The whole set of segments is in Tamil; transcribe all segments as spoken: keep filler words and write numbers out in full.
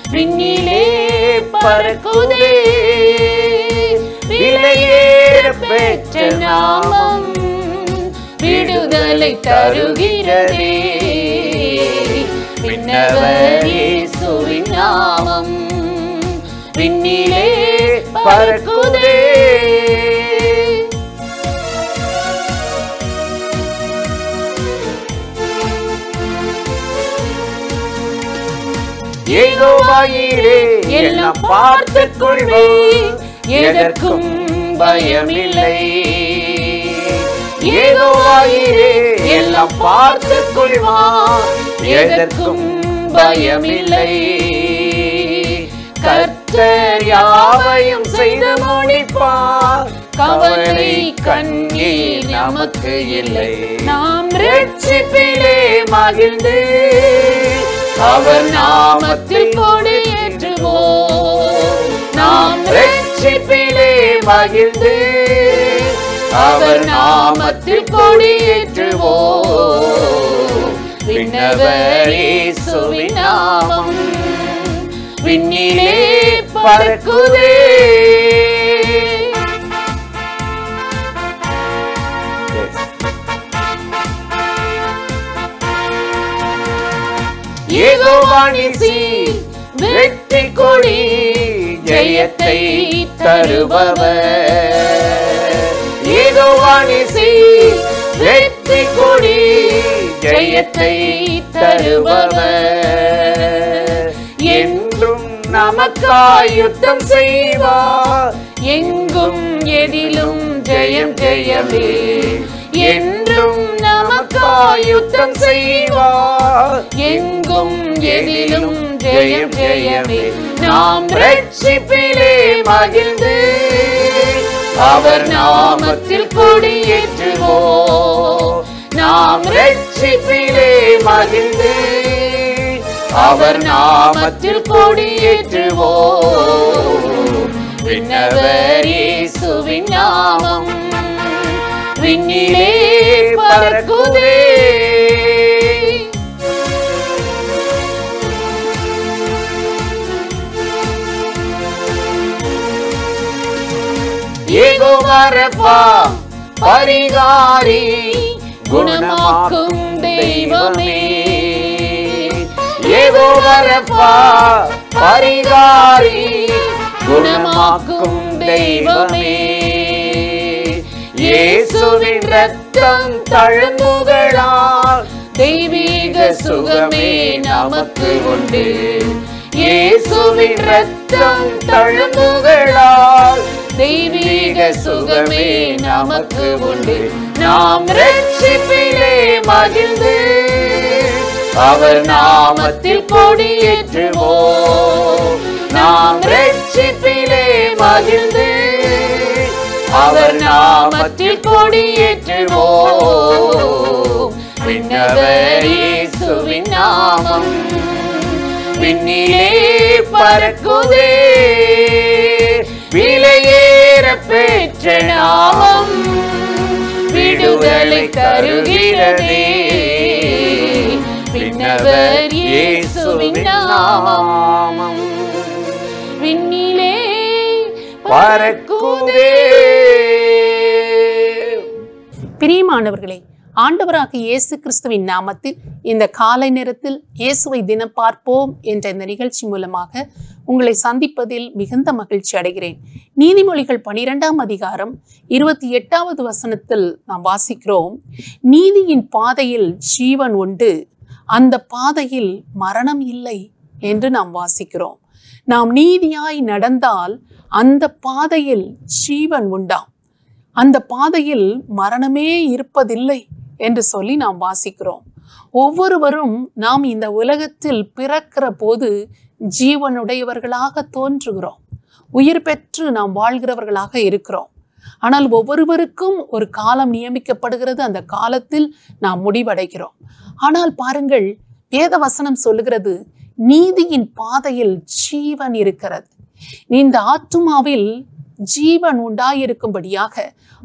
விண்ணிலே பறக்குதே விலையேற பெற்ற நாமம் விடுதலை தருகிறதே விண்ணவர் இயேசுவின் நாமம் விண்ணிலே பறக்குதே யெகோவாயிரே எல்லாம் பார்த்துக் கொள்வீர் எதற்கும் பயமில்லை யெகோவாயிரே எல்லாம் பார்த்துக் கொள்வார் எதற்கும் பயமில்லை கர்த்தர் யாவையும் செய்து முடிப்பார் கவலை கண்ணீர் நமக்கு இல்லை நாம் இரட்சிப்பிலே மகிழ்ந்து அவர் நாமத்தில் கொடியேற்றுவோம் நாம் இரட்சிப்பிலே மகிழ்ந்து அவர் நாமத்தில் கொடியேற்றுவோம் விண்ணவர் இயேசுவின் நாமம் விண்ணிலே பறக்குதே யெகோவா நீசி வெற்றி கொடி ஜெயத்தை தருபவர் யெகோவா நீசி வெற்றி கொடி ஜெயத்தை தருபவர் என்றும் நமக்காய் யுத்தம் செய்வார் எங்கும் எதிலும் ஜெயம் ஜெயமே என்றும் நமக்காய் யுத்தம் செய்வார் எங்கும் எதிலும் ஜெயம் ஜெயமே நாம் இரட்சிப்பிலே மகிழ்ந்து அவர் நாமத்தில் கொடியேற்றுவோம் நாம் இரட்சிப்பிலே மகிழ்ந்து அவர் நாமத்தில் கொடியேற்றுவோம் விண்ணவர் இயேசுவின் நாமம் விண்ணிலே பறக்குதே யெகோவா ரப்பா பரிகாரி குணமாக்கும் தெய்வமே யெகோவா ரப்பா பரிகாரி குணமாக்கும் தெய்வமே இயேசுவின் இரத்தம் தழும்புகளால் தெய்வீக சுகமே நமக்கு உண்டு இயேசுவின் இரத்தம் தழும்புகளால் தெய்வீக சுகமே நமக்கு உண்டு நாம் இரட்சிப்பிலே மகிழ்ந்து அவர் நாமத்தில் கொடியேற்றுவோம் நாம் இரட்சிப்பிலே மகிழ்ந்து அவர் நாமத்தில் கொடியேற்றுவோம் விண்ணவர் இயேசுவின் நாமம் விண்ணிலே பறக்குதே விலையேற பெற்ற நாமம் விடுதலை தருகிறதே விண்ணவர் இயேசுவின் நாமம் விண்ணிலே பறக்குதே. பிரியமானவர்களே, ஆண்டவராகிய இயேசு கிறிஸ்துவின் நாமத்தில் இந்த காலை நேரத்தில் இயேசுவை தினம் பார்ப்போம் என்ற இந்த நிகழ்ச்சி மூலமாக உங்களை சந்திப்பதில் மிகுந்த மகிழ்ச்சி அடைகிறேன். நீதிமொழிகள் பனிரெண்டாம் அதிகாரம் இருபத்தி எட்டாவது வசனத்தில் நாம் வாசிக்கிறோம், நீதியின் பாதையில் ஜீவன் உண்டு, அந்த பாதையில் மரணம் இல்லை என்று நாம் வாசிக்கிறோம். நாம் நீதியாய் நடந்தால் அந்த பாதையில் ஜீவன் உண்டாம், அந்த பாதையில் மரணமே இருப்பதில்லை என்று சொல்லி நாம் வாசிக்கிறோம். ஒவ்வொருவரும் நாம் இந்த உலகத்தில் பிறக்கிற போது ஜீவனுடையவர்களாக தோன்றுகிறோம், உயிர் பெற்று நாம் வாழ்கிறவர்களாக இருக்கிறோம். ஆனால் ஒவ்வொருவருக்கும் ஒரு காலம் நியமிக்கப்படுகிறது, அந்த காலத்தில் நாம் முடிவடைகிறோம். ஆனால் பாருங்கள், வேத வசனம் சொல்லுகிறது, நீதியின் பாதையில் ஜீவன் இருக்கிறது. இந்த ஆத்துமாவில் ஜீவன் உண்டாயிருக்கும்படியாக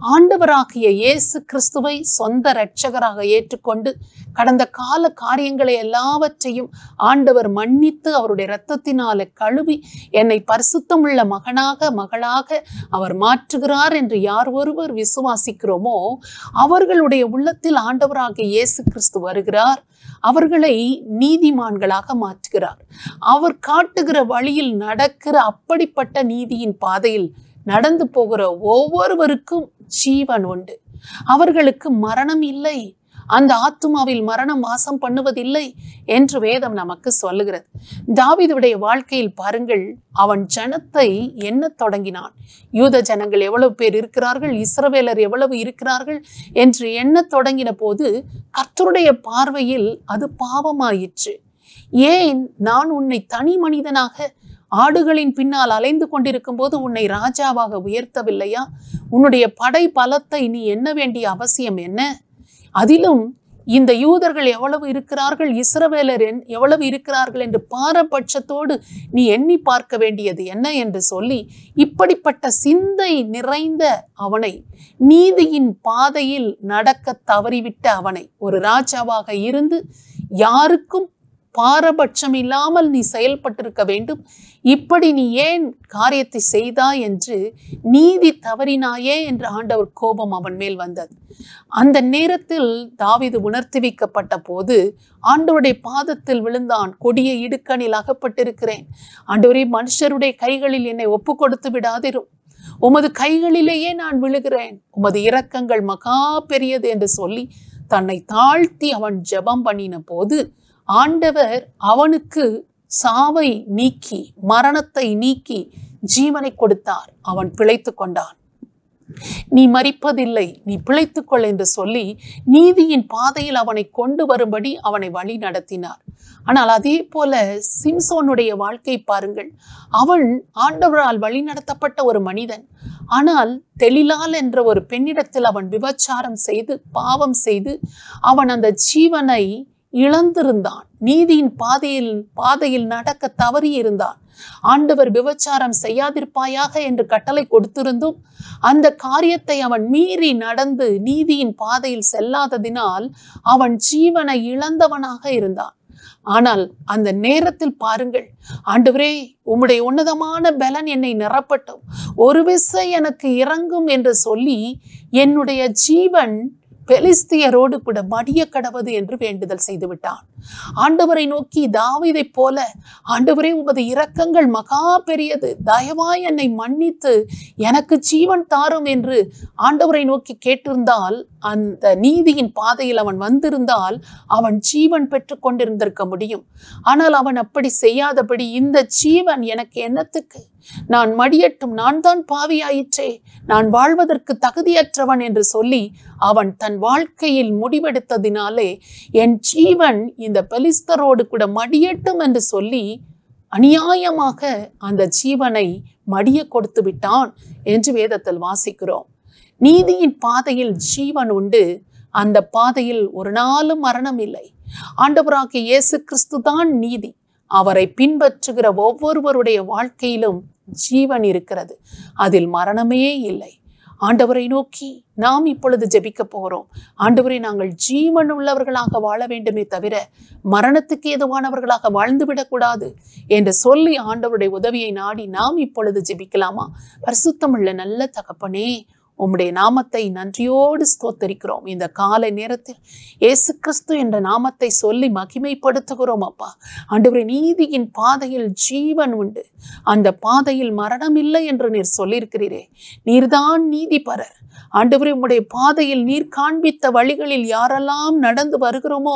ஆண்டவராகிய இயேசு கிறிஸ்துவை சொந்த இரட்சகராக ஏற்றுக்கொண்டு கடந்த கால காரியங்களை எல்லாவற்றையும் ஆண்டவர் மன்னித்து அவருடைய இரத்தத்தினால கழுவி என்னை பரிசுத்தமுள்ள மகனாக மகளாக அவர் மாற்றுகிறார் என்று யார் ஒருவர் விசுவாசிக்கிறோமோ அவர்களுடைய உள்ளத்தில் ஆண்டவராகிய இயேசு கிறிஸ்து வருகிறார். அவர்களை நீதிமான்களாக மாற்றுகிறார். அவர் காட்டுகிற வழியில் நடக்கிற அப்படிப்பட்ட நீதியின் பாதையில் நடந்து போகிற ஒவ்வொருவருக்கும் ஜீவன் உண்டு. அவர்களுக்கு மரணம் இல்லை. அந்த ஆத்துமாவில் மரணம் வாசம் பண்ணுவதில்லை என்று வேதம் நமக்கு சொல்லுகிறது. தாவீதுடைய வாழ்க்கையில் பாருங்கள், அவன் ஜனத்தை எண்ண தொடங்கினான். யூத ஜனங்கள் எவ்வளவு பேர் இருக்கிறார்கள், இஸ்ரவேலர் எவ்வளவு இருக்கிறார்கள் என்று எண்ண தொடங்கின போது கர்த்தருடைய பார்வையில் அது பாவமாயிற்று. ஏன் நான் உன்னை தனி மனிதனாக ஆடுகளின் பின்னால் அலைந்து கொண்டிருக்கும் போது உன்னை ராஜாவாக உயர்த்தவில்லையா? உன்னுடைய படை பலத்தை நீ எண்ண வேண்டிய அவசியம் என்ன? அதிலும் இந்த யூதர்கள் எவ்வளவு இருக்கிறார்கள், இஸ்ரவேலர் எவ்வளவு இருக்கிறார்கள் என்று பாரபட்சத்தோடு நீ எண்ணி பார்க்க வேண்டியது என்ன என்று சொல்லி இப்படிப்பட்ட சிந்தை நிறைந்த அவனை, நீதியின் பாதையில் நடக்க தவறிவிட்ட அவனை, ஒரு ராஜாவாக இருந்து யாருக்கும் பாரபட்சம் இல்லாமல் நீ செயல்பட்டிருக்க வேண்டும், இப்படி நீ ஏன் காரியத்தை செய்தாய் என்று நீதி தவறினாயே என்று ஆண்டவர் கோபம் அவன் மேல் வந்தது. அந்த நேரத்தில் தாவீது உணர்த்தி வைக்கப்பட்ட போது ஆண்டவருடைய பாதத்தில் விழுந்தான். கொடிய இடுக்கணில் அகப்பட்டிருக்கிறேன் ஆண்டவரே, மனுஷருடைய கைகளில் என்னை ஒப்பு கொடுத்து விடாதிரும், உமது கைகளிலேயே நான் விழுகிறேன், உமது இரக்கங்கள் மகா பெரியது என்று சொல்லி தன்னை தாழ்த்தி அவன் ஜெபம் பண்ணின போது ஆண்டவர் அவனுக்கு சாவை நீக்கி மரணத்தை நீக்கி ஜீவனை கொடுத்தார். அவன் பிழைத்து கொண்டான். நீ மரிப்பதில்லை, நீ பிழைத்துக்கொள் என்று சொல்லி நீதியின் பாதையில் அவனை கொண்டு வரும்படி அவனை வழி நடத்தினார். ஆனால் அதே போல சிம்சோனுடைய வாழ்க்கை பாருங்கள். அவன் ஆண்டவரால் வழி நடத்தப்பட்ட ஒரு மனிதன். ஆனால் தெலிலால் என்ற ஒரு பெண்ணிடத்தில் அவன் விபச்சாரம் செய்து பாவம் செய்து அவன் அந்த ஜீவனை இழந்திருந்தான். நீதியின் பாதையில் பாதையில் நடக்க தவறி இருந்தான். ஆண்டவர் விபச்சாரம் செய்யாதிருப்பாயாக என்று கட்டளை கொடுத்திருந்தும் அந்த காரியத்தை அவன் மீறி நடந்து நீதியின் பாதையில் செல்லாததினால் அவன் ஜீவனை இழந்தவனாக இருந்தான். ஆனால் அந்த நேரத்தில் பாருங்கள், ஆண்டவரே உம்முடைய உன்னதமான பலன் என்னை நிரப்பட்டும், ஒரு விசை எனக்கு இறங்கும் என்று சொல்லி என்னுடைய ஜீவன் பெலிஸ்தியரோடு கூட மடிய கடவது என்று வேண்டுதல் செய்து விட்டான். ஆண்டவரை நோக்கி தாவீதை போல, ஆண்டவரே உமது இரக்கங்கள் மகா பெரியது, தயவாய் என்னை மன்னித்து எனக்கு ஜீவன் தாரும் என்று ஆண்டவரை நோக்கி கேட்டிருந்தால், அந்த நீதியின் பாதையில் அவன் வந்திருந்தால் அவன் ஜீவன் பெற்று கொண்டிருந்திருக்க முடியும். ஆனால் அவன் அப்படி செய்யாதபடி, இந்த ஜீவன் எனக்கு என்னத்துக்கு, நான் மடியட்டும், நான் தான் பாவியாயிற்றே, நான் வாழ்வதற்கு தகுதியற்றவன் என்று சொல்லி அவன் தன் வாழ்க்கையில் முடிவெடுத்ததினாலே என் ஜீவன் இந்த பெலிஸ்தரோடு கூட மடியட்டும் என்று சொல்லி அநியாயமாக அந்த ஜீவனை மடிய கொடுத்து விட்டான் என்று வேதத்தில் வாசிக்கிறோம். நீதியின் பாதையில் ஜீவன் உண்டு. அந்த பாதையில் ஒரு நாளும் மரணம் இல்லை. ஆண்டவராகிய இயேசு கிறிஸ்து தான் நீதி. அவரை பின்பற்றுகிற ஒவ்வொருவருடைய வாழ்க்கையிலும் ஜீவன் இருக்கிறது. அதில் மரணமே இல்லை. ஆண்டவரை நோக்கி நாம் இப்பொழுது ஜெபிக்க போகிறோம். ஆண்டவரை, நாங்கள் ஜீவன் உள்ளவர்களாக வாழ வேண்டுமே தவிர மரணத்துக்கு ஏதுவானவர்களாக வாழ்ந்துவிடக்கூடாது என்று சொல்லி ஆண்டவருடைய உதவியை நாடி நாம் இப்பொழுது ஜெபிக்கலாமா? பரிசுத்தமுள்ள நல்ல தகப்பனே, உம்முடைய நாமத்தை நன்றியோடு ஸ்தோத்தரிக்கிறோம். இந்த காலை நேரத்தில் இயேசு கிறிஸ்து என்ற நாமத்தை சொல்லி மகிமைப்படுத்துகிறோம். அப்பா ஆண்டவரே, நீதியின் பாதையில் ஜீவன் உண்டு, அந்த பாதையில் மரணம் இல்லை என்று நீர் சொல்லியிருக்கிறீரே. நீர்தான் நீதிபரர். ஆண்டவரே, உம்முடைய பாதையில் நீர் காண்பித்த வழிகளில் யாரெல்லாம் நடந்து வருகிறோமோ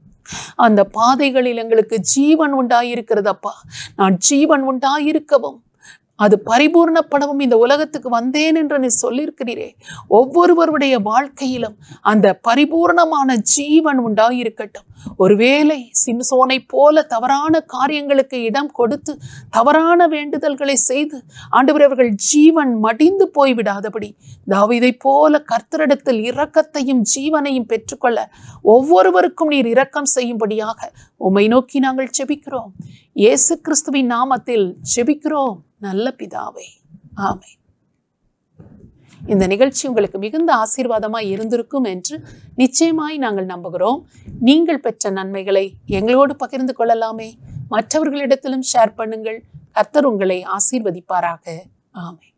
அந்த பாதைகளில் எங்களுக்கு ஜீவன் உண்டாயிருக்கிறதப்பா. நான் ஜீவன் உண்டாயிருக்கவும் அது பரிபூர்ணப்படவும் இந்த உலகத்துக்கு வந்தேன் என்று நீ சொல்லியிருக்கிறீரே. ஒவ்வொருவருடைய வாழ்க்கையிலும் அந்த பரிபூர்ணமான ஜீவன் உண்டாயிருக்கட்டும். ஒருவேளை சிம்சோனை போல தவறான காரியங்களுக்கு இடம் கொடுத்து தவறான வேண்டுதல்களை செய்து ஆண்டவர் அவர்கள் ஜீவன் மடிந்து போய்விடாதபடி தாவீதை போல கர்த்தரிடத்தில் இரக்கத்தையும் ஜீவனையும் பெற்றுக்கொள்ள ஒவ்வொருவருக்கும் நீர் இரக்கம் செய்யும்படியாக உம்மை நோக்கி நாங்கள் ஜெபிக்கிறோம். இயேசு கிறிஸ்துவின் நாமத்தில் ஜெபிக்கிறோம் நல்ல பிதாவே, ஆமென். இந்த நிகழ்ச்சி உங்களுக்கு மிகுந்த ஆசீர்வாதமாய் இருந்திருக்கும் என்று நிச்சயமாய் நாங்கள் நம்புகிறோம். நீங்கள் பெற்ற நன்மைகளை எங்களோடு பகிர்ந்து கொள்ளலாமே. மற்றவர்களிடத்திலும் ஷேர் பண்ணுங்கள். கர்த்தர் உங்களை ஆசீர்வதிப்பாராக. ஆமென்.